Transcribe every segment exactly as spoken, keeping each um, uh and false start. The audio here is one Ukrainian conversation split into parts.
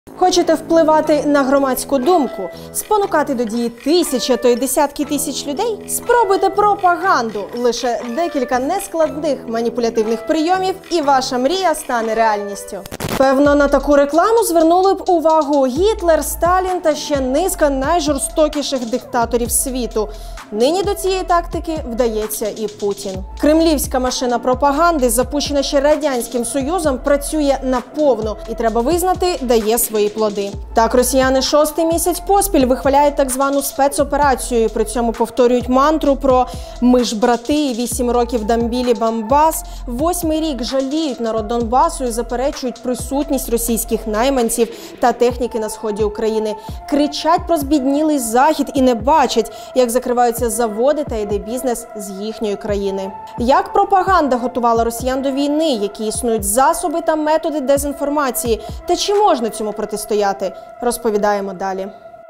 Хочете впливати на громадську думку, спонукати до дії тисячі, а то й десятки тисяч людей? Спробуйте пропаганду. Лише декілька нескладних маніпулятивних прийомів і ваша мрія стане реальністю. Певно, на таку рекламу звернули б увагу Гітлер, Сталін та ще низка найжорстокіших диктаторів світу. Нині до цієї тактики вдається і Путін. Кремлівська машина пропаганди, запущена ще Радянським Союзом, працює наповну і, треба визнати, дає свої плоди. Так, росіяни шостий місяць поспіль вихваляють так звану спецоперацію, і при цьому повторюють мантру про «ми ж брати», вісім років дамбілі Бамбас, восьмий рік жаліють народ Донбасу і заперечують присутність російських найманців та техніки на сході України. Кричать про збіднілий Захід і не бачать, як закриваються заводи та йде бізнес з їхньої країни. Як пропаганда готувала росіян до війни, які існують засоби та методи дезінформації, та чи можна цьому протистояти, розповідаємо далі.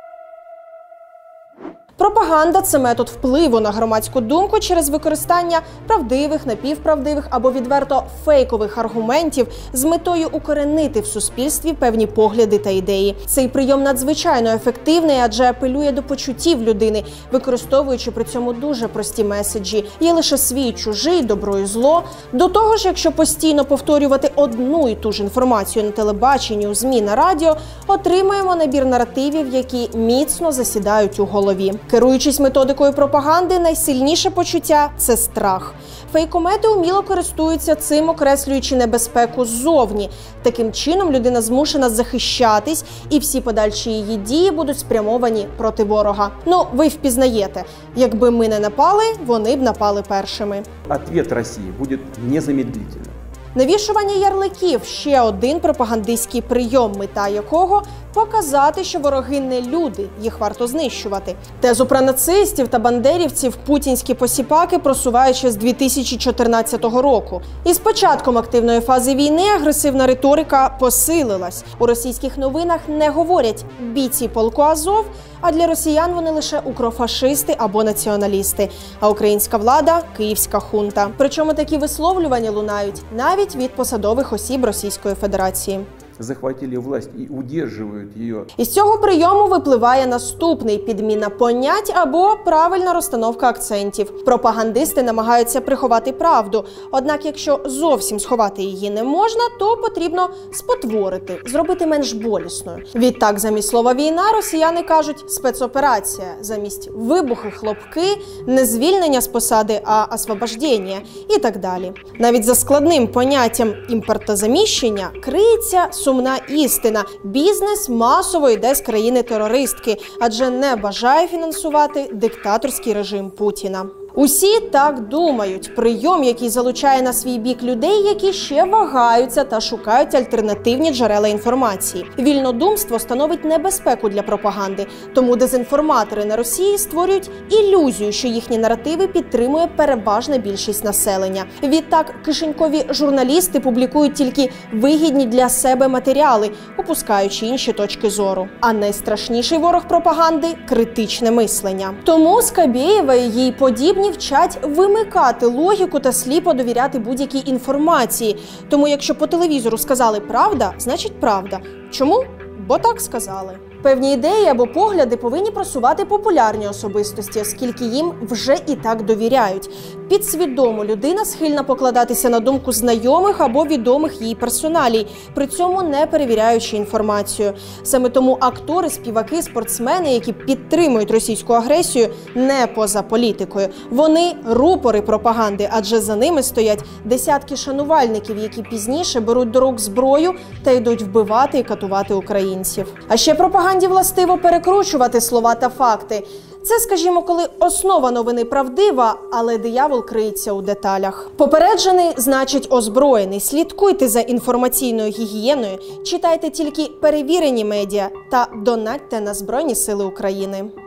Пропаганда – це метод впливу на громадську думку через використання правдивих, напівправдивих або відверто фейкових аргументів з метою укоренити в суспільстві певні погляди та ідеї. Цей прийом надзвичайно ефективний, адже апелює до почуттів людини, використовуючи при цьому дуже прості меседжі. Є лише свій, чужий, добро і зло. До того ж, якщо постійно повторювати одну і ту ж інформацію на телебаченні, у ЗМІ, на радіо, отримаємо набір наративів, які міцно засідають у голові. Керуючись методикою пропаганди, найсильніше почуття – це страх. Фейкомети уміло користуються цим, окреслюючи небезпеку ззовні. Таким чином людина змушена захищатись, і всі подальші її дії будуть спрямовані проти ворога. Ну, ви впізнаєте, якби ми не напали, вони б напали першими. Відповідь Росії буде незамедлительно. Навішування ярликів – ще один пропагандистський прийом, мета якого – показати, що вороги не люди, їх варто знищувати. Тезу про нацистів та бандерівців путінські посіпаки просувають ще з дві тисячі чотирнадцятого року. І з початком активної фази війни агресивна риторика посилилась. У російських новинах не говорять «бійці полку Азов», а для росіян вони лише укрофашисти або націоналісти, а українська влада – київська хунта. Причому такі висловлювання лунають навіть від посадових осіб Російської Федерації. Захватили власть і удержують її. Із цього прийому випливає наступний – підміна понять або правильна розстановка акцентів. Пропагандисти намагаються приховати правду, однак якщо зовсім сховати її не можна, то потрібно спотворити, зробити менш болісною. Відтак, замість слова «війна» росіяни кажуть «спецоперація», замість «вибухи, хлопки», не звільнення з посади, а освобождення і так далі. Навіть за складним поняттям імпортозаміщення криється сумна істина. Бізнес масово йде з країни-терористки, адже не бажає фінансувати диктаторський режим Путіна. Усі так думають. Прийом, який залучає на свій бік людей, які ще вагаються та шукають альтернативні джерела інформації. Вільнодумство становить небезпеку для пропаганди, тому дезінформатори на Росії створюють ілюзію, що їхні наративи підтримує переважна більшість населення. Відтак, кишенькові журналісти публікують тільки вигідні для себе матеріали, опускаючи інші точки зору. А найстрашніший ворог пропаганди – критичне мислення. Тому Скабєєва і їй подібні вчать вимикати логіку та сліпо довіряти будь-якій інформації. Тому якщо по телевізору сказали «правда», значить правда. Чому? Бо так сказали. Певні ідеї або погляди повинні просувати популярні особистості, оскільки їм вже і так довіряють. Підсвідомо людина схильна покладатися на думку знайомих або відомих їй персоналій, при цьому не перевіряючи інформацію. Саме тому актори, співаки, спортсмени, які підтримують російську агресію, не поза політикою. Вони рупори пропаганди, адже за ними стоять десятки шанувальників, які пізніше беруть до рук зброю та йдуть вбивати і катувати українців. А ще пропаганді властиво перекручувати слова та факти. Це, скажімо, коли основа новини правдива, але диявол криється у деталях. Попереджений – значить озброєний. Слідкуйте за інформаційною гігієною, читайте тільки перевірені медіа та донатьте на Збройні Сили України.